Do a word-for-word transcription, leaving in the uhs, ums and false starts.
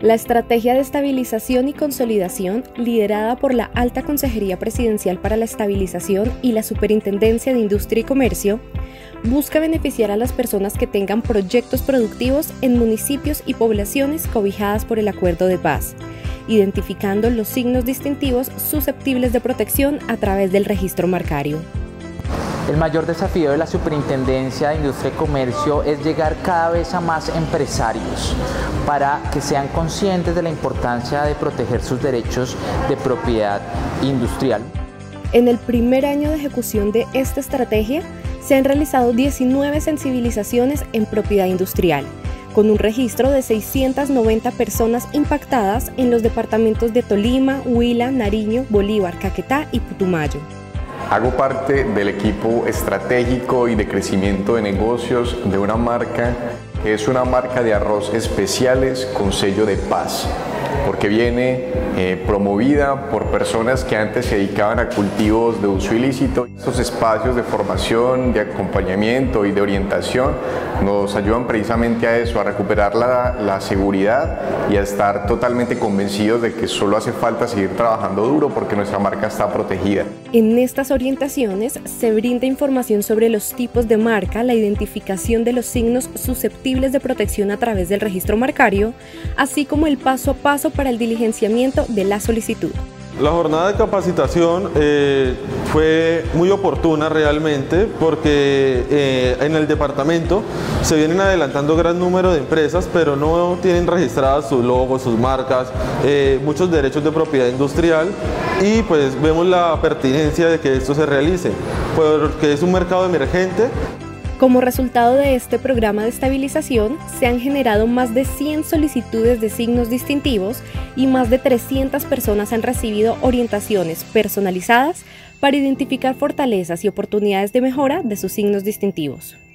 La estrategia de estabilización y consolidación, liderada por la Alta Consejería Presidencial para la Estabilización y la Superintendencia de Industria y Comercio, busca beneficiar a las personas que tengan proyectos productivos en municipios y poblaciones cobijadas por el Acuerdo de Paz, identificando los signos distintivos susceptibles de protección a través del registro marcario. El mayor desafío de la Superintendencia de Industria y Comercio es llegar cada vez a más empresarios para que sean conscientes de la importancia de proteger sus derechos de propiedad industrial. En el primer año de ejecución de esta estrategia, se han realizado diecinueve sensibilizaciones en propiedad industrial, con un registro de seiscientas noventa personas impactadas en los departamentos de Tolima, Huila, Nariño, Bolívar, Caquetá y Putumayo. Hago parte del equipo estratégico y de crecimiento de negocios de una marca que es una marca de arroz especiales con sello de paz, porque viene eh, promovida por personas que antes se dedicaban a cultivos de uso ilícito. Estos espacios de formación, de acompañamiento y de orientación nos ayudan precisamente a eso, a recuperar la, la seguridad y a estar totalmente convencidos de que solo hace falta seguir trabajando duro porque nuestra marca está protegida. En estas orientaciones se brinda información sobre los tipos de marca, la identificación de los signos susceptibles de protección a través del registro marcario, así como el paso a paso para el diligenciamiento de la solicitud. La jornada de capacitación eh, fue muy oportuna realmente porque eh, en el departamento se vienen adelantando gran número de empresas, pero no tienen registradas sus logos, sus marcas, eh, muchos derechos de propiedad industrial, y pues vemos la pertinencia de que esto se realice, porque es un mercado emergente. Como resultado de este programa de estabilización, se han generado más de cien solicitudes de signos distintivos y más de trescientas personas han recibido orientaciones personalizadas para identificar fortalezas y oportunidades de mejora de sus signos distintivos.